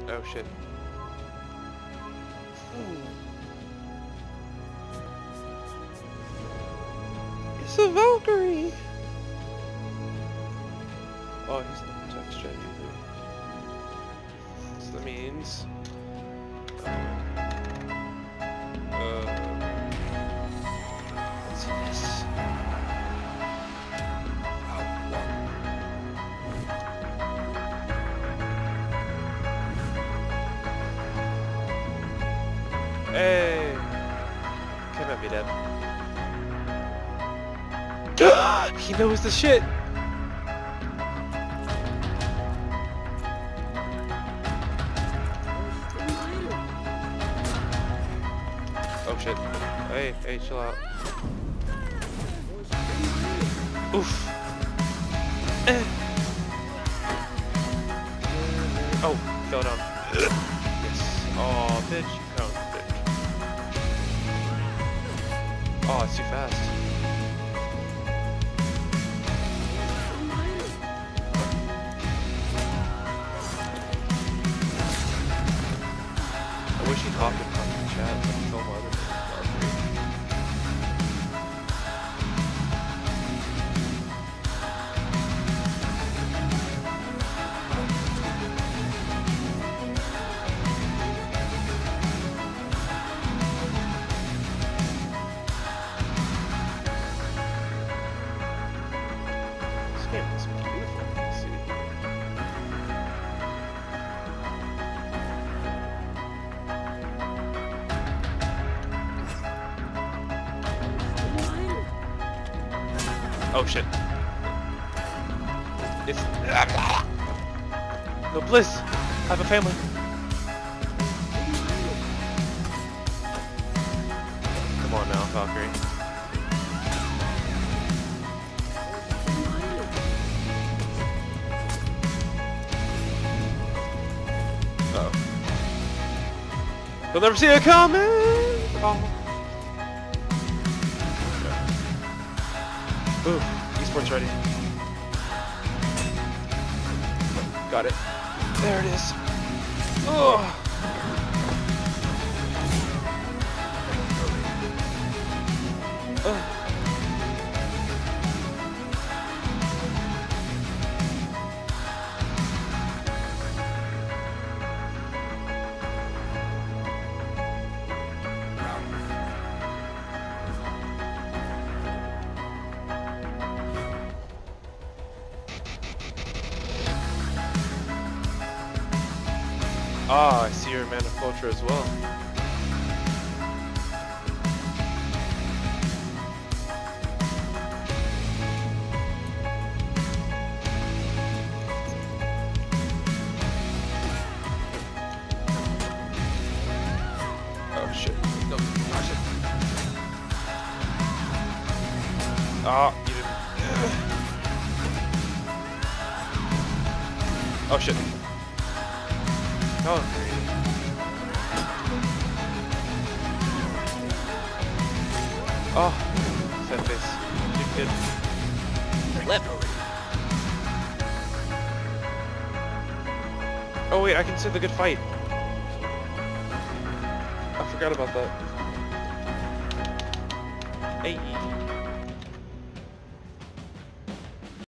Oh shit. It's a Valkyrie! Oh, he's not text chat either. So that means... let's see this. Hey! Can't let me dead. He knows the shit! Oh shit. Hey, chill out. Oof. Oh, fell down. Yes. Oh, bitch, you count, bitch. Oh, it's too fast. I wish he'd hop in fucking chat and film other things. This game is beautiful. Let's see. Oh shit. It's... No, Bliss! I have a family. Come on now, Valkyrie. Uh-oh. You'll never see it coming! Oh. Ooh, esports ready. Got it. There it is. Oh. Oh. Ah, I see you're a man of culture as well. Oh shit. No, oh shit. Ah, you didn't. Oh shit. Oh, oh, sad face. You kid. Left. Oh wait, I can see the good fight. I forgot about that. Hey.